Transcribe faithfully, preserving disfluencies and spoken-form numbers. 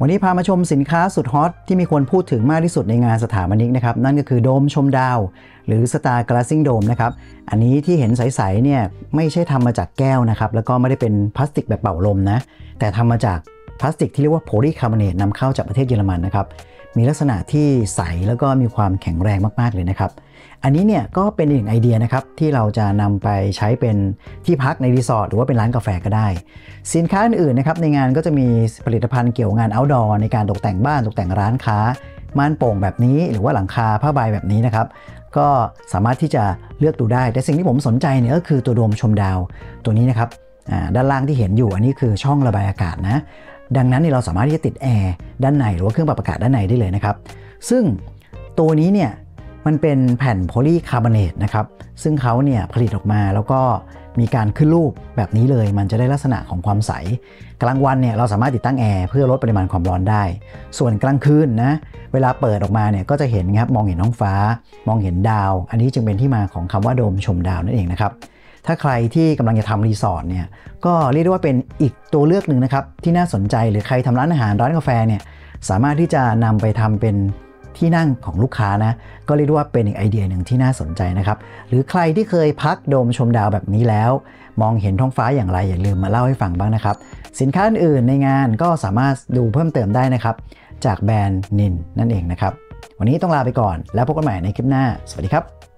วันนี้พามาชมสินค้าสุดฮอตที่มีคนพูดถึงมากที่สุดในงานสถาปนิกนะครับนั่นก็คือโดมชมดาวหรือ Star Gazing Dome นะครับอันนี้ที่เห็นใสๆเนี่ยไม่ใช่ทำมาจากแก้วนะครับแล้วก็ไม่ได้เป็นพลาสติกแบบเป่าลมนะแต่ทำมาจากพลาสติกที่เรียกว่าโพลีคาร์บอเนตนำเข้าจากประเทศเยอรมันนะครับมีลักษณะที่ใสแล้วก็มีความแข็งแรงมากๆเลยนะครับอันนี้เนี่ยก็เป็นอีกไอเดียนะครับที่เราจะนำไปใช้เป็นที่พักในรีสอร์ทหรือว่าเป็นร้านกาแฟก็ได้สินค้าอื่นๆนะครับในงานก็จะมีผลิตภัณฑ์เกี่ยวกับงาน outdoor ในการตกแต่งบ้านตกแต่งร้านค้าม่านโป่งแบบนี้หรือว่าหลังคาผ้าใบแบบนี้นะครับก็สามารถที่จะเลือกดูได้แต่สิ่งที่ผมสนใจเนี่ยก็คือตัวโดมชมดาวตัวนี้นะครับด้านล่างที่เห็นอยู่อันนี้คือช่องระบายอากาศนะดังนั้นเราสามารถที่จะติดแอร์ด้านในหรือว่าเครื่องปรับอากาศด้านในได้เลยนะครับซึ่งตัวนี้เนี่ยมันเป็นแผ่นโพลีคาร์บอเนตนะครับซึ่งเขาเนี่ยผลิตออกมาแล้วก็มีการขึ้นรูปแบบนี้เลยมันจะได้ลักษณะของความใสกลางวันเนี่ยเราสามารถติดตั้งแอร์เพื่อลดปริมาณความร้อนได้ส่วนกลางคืนนะเวลาเปิดออกมาเนี่ยก็จะเห็นครับมองเห็นท้องฟ้ามองเห็นดาวอันนี้จึงเป็นที่มาของคำว่าโดมชมดาวนั่นเองนะครับถ้าใครที่กำลังจะทำรีสอร์ทเนี่ยก็เรียกได้ว่าเป็นอีกตัวเลือกหนึ่งนะครับที่น่าสนใจหรือใครทำร้านอาหารร้านกาแฟเนี่ยสามารถที่จะนำไปทำเป็นที่นั่งของลูกค้านะก็เรียกว่าเป็นอีกไอเดียหนึ่งที่น่าสนใจนะครับหรือใครที่เคยพักโดมชมดาวแบบนี้แล้วมองเห็นท้องฟ้าอย่างไรอย่าลืมมาเล่าให้ฟังบ้างนะครับสินค้าอื่นในงานก็สามารถดูเพิ่มเติมได้นะครับจากแบรนด์นินนั่นเองนะครับวันนี้ต้องลาไปก่อนแล้วพบกันใหม่ในคลิปหน้าสวัสดีครับ